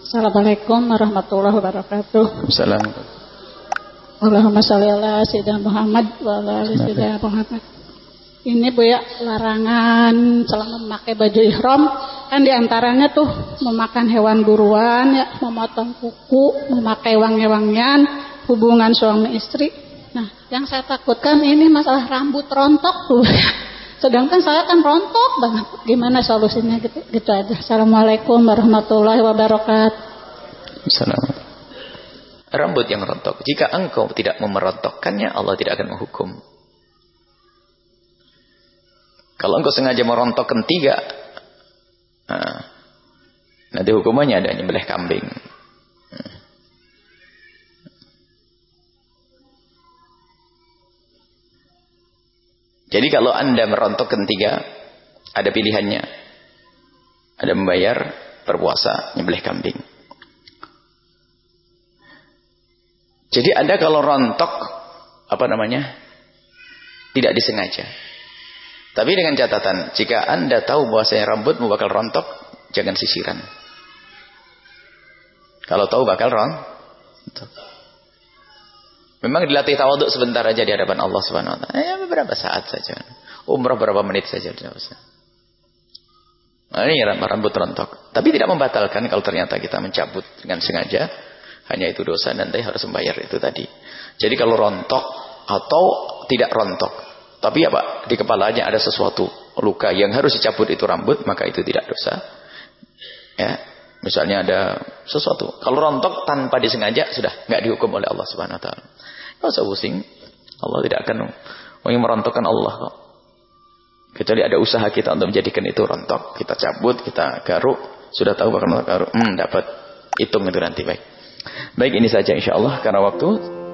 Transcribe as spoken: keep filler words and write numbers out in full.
Assalamualaikum warahmatullahi wabarakatuh. Assalamualaikum. Allahumma sholli ala sayyidina Muhammad wa ala ali sayyidina Muhammad. Ini Bu ya, larangan selama memakai baju ihram kan diantaranya tuh memakan hewan buruan ya, memotong kuku, memakai wangi-wangian, hubungan suami istri. Nah, yang saya takutkan ini masalah rambut rontok tuh. Sedangkan saya kan rontok banget. Gimana solusinya gitu? Gitu aja. Assalamualaikum warahmatullahi wabarakatuh. Assalamualaikum. Rambut yang rontok, jika engkau tidak memerontokkannya, Allah tidak akan menghukum. Kalau engkau sengaja merontokkan tiga, nah, nanti hukumannya ada nyembelih kambing. Jadi kalau anda merontokkan tiga, ada pilihannya. Ada membayar, berpuasa, nyembelih kambing. Jadi anda kalau rontok, apa namanya, tidak disengaja. Tapi dengan catatan, jika anda tahu bahwasanya rambutmu bakal rontok, jangan sisiran. Kalau tahu bakal rontok. Memang dilatih tawaduk sebentar aja di hadapan Allah Subhanahu wa taala. Ya beberapa saat saja. Umrah berapa menit saja tidak usah. Nah, ini rambut rontok. Tapi tidak membatalkan kalau ternyata kita mencabut dengan sengaja. Hanya itu dosa dan nanti harus membayar itu tadi. Jadi kalau rontok atau tidak rontok, tapi apa, di kepalanya ada sesuatu luka yang harus dicabut itu rambut, maka itu tidak dosa. Ya, misalnya ada sesuatu. Kalau rontok tanpa disengaja sudah nggak dihukum oleh Allah Subhanahu wa taala. Enggak usah pusing. Allah tidak akan yang merontokkan Allah kok. Kecuali ada usaha kita untuk menjadikan itu rontok, kita cabut, kita garuk, sudah tahu bakal garuk. Hmm, dapat hitung itu nanti baik. Baik, ini saja insyaallah karena waktu.